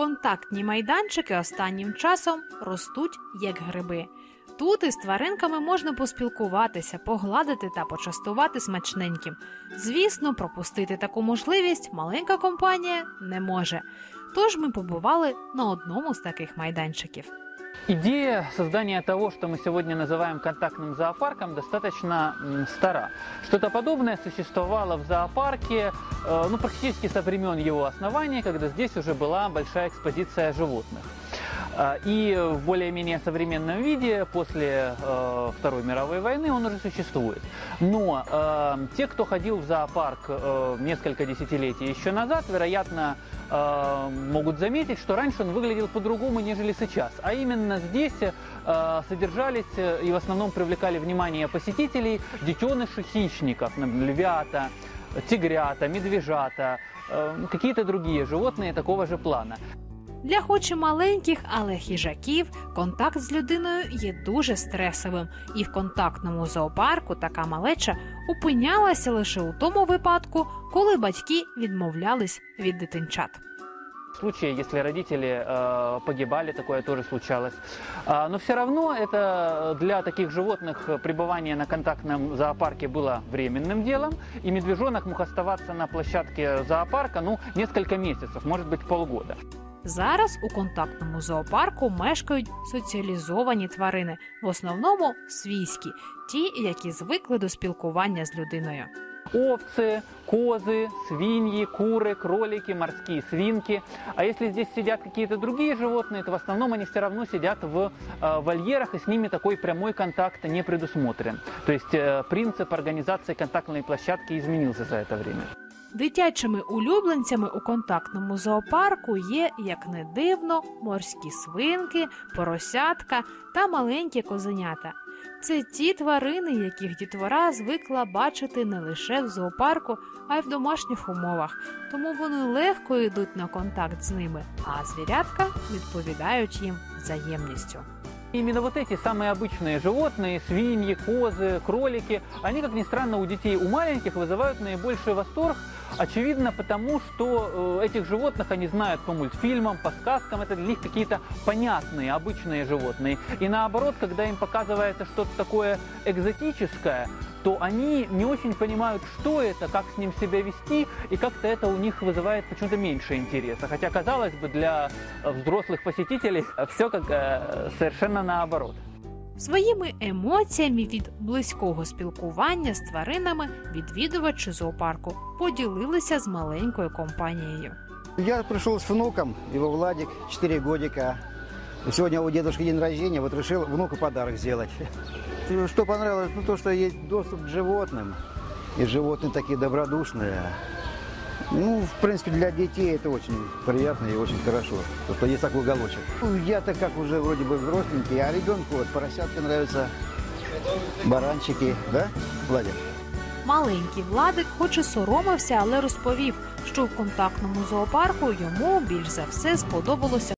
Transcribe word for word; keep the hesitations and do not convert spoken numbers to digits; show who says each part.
Speaker 1: Контактні майданчики останнім часом ростуть як гриби. Тут із тваринками можна поспілкуватися, погладити та почастувати смачненьким. Звісно, пропустити таку можливість маленька компанія не може. Тож ми побували на одному з таких майданчиків.
Speaker 2: Идея создания того, что мы сегодня называем контактным зоопарком, достаточно стара. Что-то подобное существовало в зоопарке ну, практически со времен его основания, когда здесь уже была большая экспозиция животных. И в более-менее современном виде после э, Второй мировой войны он уже существует. Но э, те, кто ходил в зоопарк э, несколько десятилетий еще назад, вероятно, э, могут заметить, что раньше он выглядел по-другому, нежели сейчас. А именно здесь э, содержались и в основном привлекали внимание посетителей детеныши хищников, например, львята, тигрята, медвежата, э, какие-то другие животные такого же плана.
Speaker 1: Для хоч і маленьких, але хижаків контакт з людиною є дуже стресовим. І в контактному зоопарку така малеча опинялася лише у тому випадку, коли батьки відмовлялись від дитинчат.
Speaker 2: В случае, если родители э, погибали, такое тоже случалось. А, но все равно это для таких животных пребывание на контактном зоопарке было временным делом. И медвежонок мог оставаться на площадке зоопарка ну, несколько месяцев, может быть полгода.
Speaker 1: Зараз у контактному зоопарку мешкають соціалізовані тварини, в основному свійські, ті, які звикли до спілкування з людиною.
Speaker 2: Овцы, козы, свиньи, куры, кролики, морские свинки. А если здесь сидят какие-то другие животные, то в основном они все равно сидят в э, вольерах, и с ними такой прямой контакт не предусмотрен. То есть э, принцип организации контактной площадки изменился за это время.
Speaker 1: Дитячими улюбленцями у контактному зоопарку є, як не дивно, морські свинки, поросятка та маленькі козенята. Це ті тварини, яких дітвора звикла бачити не лише в зоопарку, а й в домашніх умовах. Тому вони легко йдуть на контакт з ними, а звірятка відповідають їм взаємністю.
Speaker 2: Именно вот эти самые обычные животные, свиньи, козы, кролики, они, как ни странно, у детей, у маленьких вызывают наибольший восторг. Очевидно, потому что э, этих животных они знают по мультфильмам, по сказкам, это для них какие-то понятные, обычные животные. И наоборот, когда им показывается что-то такое экзотическое, то они не очень понимают, что это, как с ним себя вести, и как-то это у них вызывает почему-то меньше интереса. Хотя, казалось бы, для взрослых посетителей все как э, совершенно наоборот.
Speaker 1: Своїми емоціями від близького спілкування з тваринами відвідувачі зоопарку поділилися з маленькою компанією.
Speaker 3: Я пришел с внуком, его Владик, четыре годика. Сегодня у дедушки день рождения, вот решил внуку подарок сделать. Что понравилось, ну то, что есть доступ к животным, и животные такие добродушные. Ну, в принципе, для детей это очень приятно и очень хорошо, что есть такой уголочек. Ну, я-то как уже вроде бы взросленький, а ребенку вот поросятки нравятся, баранчики, да, Владик?
Speaker 1: Маленький Владик хоч і соромився, але розповів, що в контактному зоопарку йому більш за все сподобалося